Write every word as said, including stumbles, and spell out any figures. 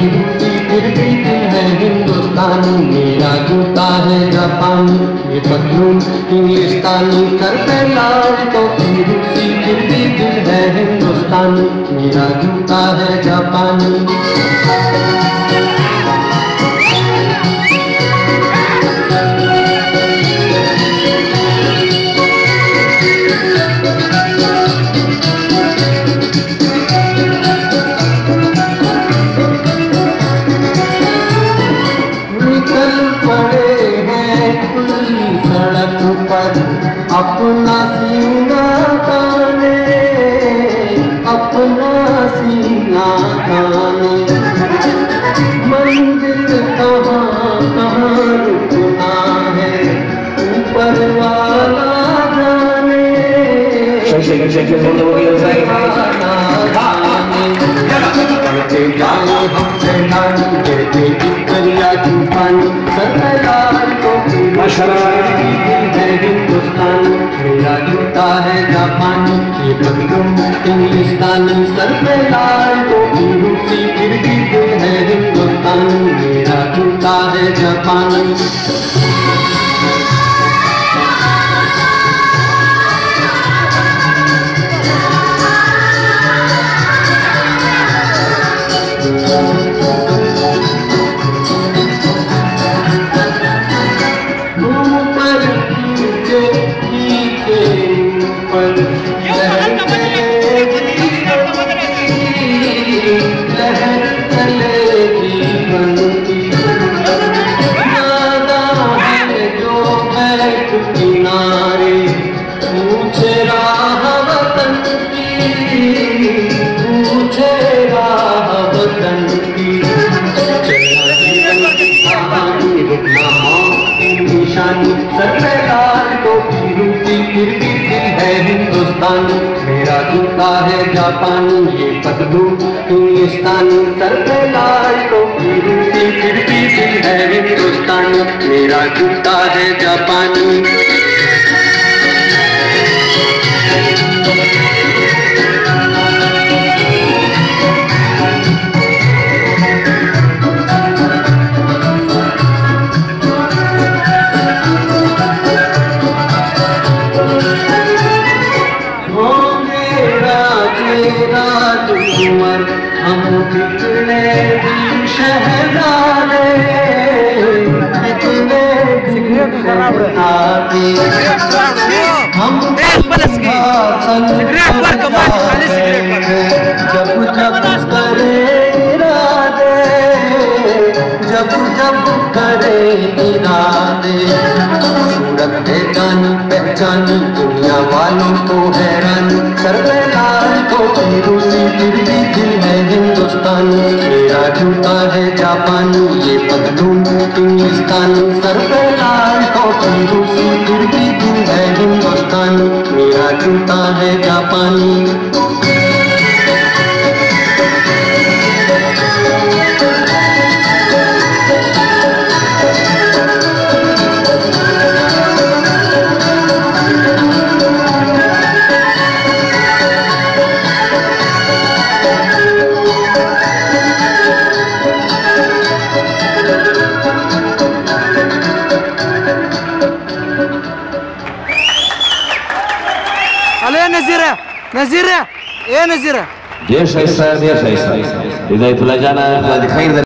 की रूसी फिर भी दिल है हिंदुस्तानी, मेरा जूता है जापानी, ये पतलून इंग्लिस्तानी, सर पे लाल टोपी रूसी फिर भी दिल है हिंदुस्तानी, मेरा जूता है जापानी। अपना सीना ताने, अपना सीना ताने, मंदिर कहाँ कहाँ रुकना है, ऊपर वाला जाने, करते जाए हम सैलानी, कहते दरिया तूफानी, सरदार को हिंदुस्तानी, मेरा जूता है जापानी, ये पतलून इंग्लिस्तानी, सर पे लाल टोपी रूसी फिर भी दिल है हिंदुस्तानी, मेरा जूता है जापानी। हिंदुस्तानी, मेरा जूता है जापानी, ये पतलून इंग्लिस्तानी, सर पे लाल टोपी रूसी फिर भी दिल है हिंदुस्तानी, मेरा जूता है जापानी। हम कितने भी शहजादे, कितने भी शहजादे, हम जब जब करे इरादे, जब जब करे इरादे, सूरत पहचानी पहचानी दुनिया वालों को हैरानी, सर पे लाल टोपी रूसी फिर भी दिल है हिंदुस्तानी, मेरा जूता है जापानी, ये पतलून इंग्लिस्तानी, सर पे लाल टोपी रूसी फिर भी दिल है हिंदुस्तानी, मेरा जूता है जापानी। Алло, Назира! Назира! Э, Назира! Dia Syaisa, dia Syaisa. Dia itu lajana, dia